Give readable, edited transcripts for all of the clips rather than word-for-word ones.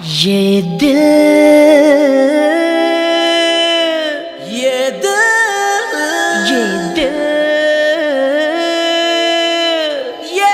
ये दिल, ये दिल, ये दिल, ये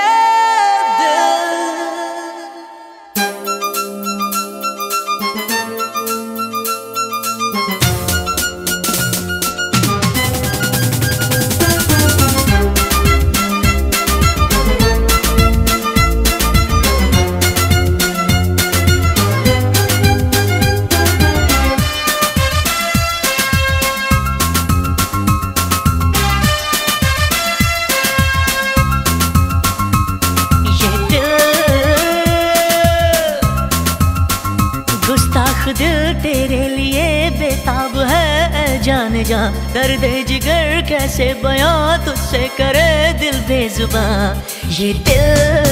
दिल तेरे लिए बेताब है जान जा, दर्द जिगर कैसे बयां तुझसे करे दिल बेजुबान। ये दिल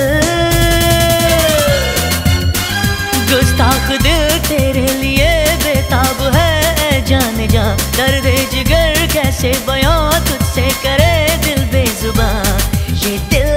गुस्ताख दिल तेरे लिए बेताब है जान जा, दर्द जिगर कैसे बयां तुझसे करे दिल बेजुबान। ये दिल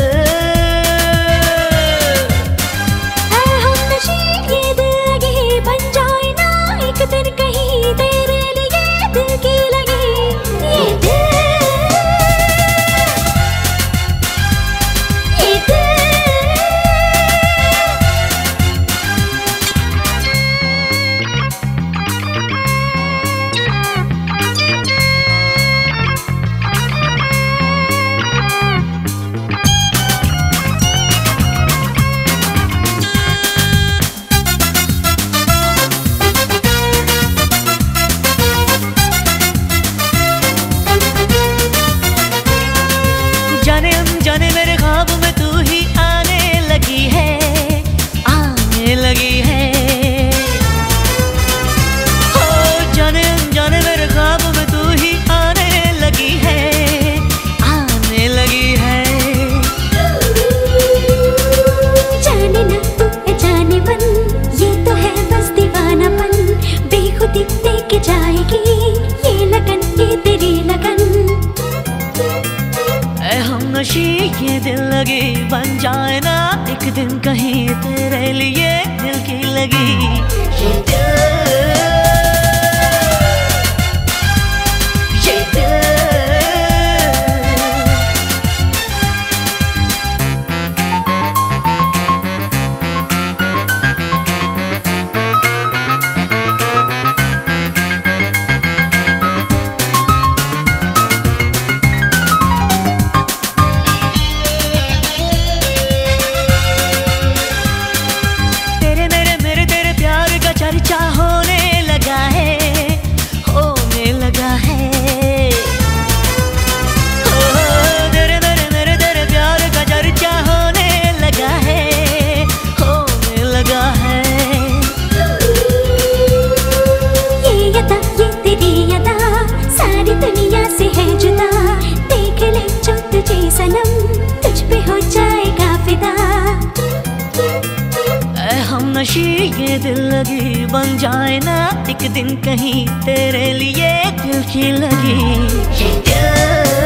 जाने मेरे ख्वाब में तू ही आने लगी है, आने लगी है। हो जाने जाने मेरे ख्वाब में तू ही आने लगी है, आने लगी है। जाने ना तू है जाने मन, ये तो है बस दीवानापन, बेखुदी लेके जाएगी ये लगन, ये तेरी लगन। ये दिल लगी बन जाए ना एक दिन कहीं तेरे लिए दिल की लगी। ये दिल, ये दिल चर्चा होने लगा है, होने लगा है। ओ तेरे मेरे मेरे तेरे प्यार का चर्चा होने लगा है, होने लगा है। ये अदा ये तेरी अदा सारी दुनिया से है जुदा, देख ले जो तुझे सनम तुझ पे हो जाएगा फिदा। हम नशी ये दिल लगी बन जाए ना एक दिन कहीं तेरे लिए दिल की लगी। ये दिल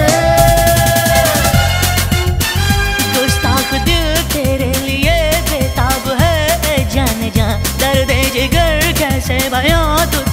गुस्ताख दिल तेरे लिए बेताब है जान जा, दर्द जिगर कैसे बयां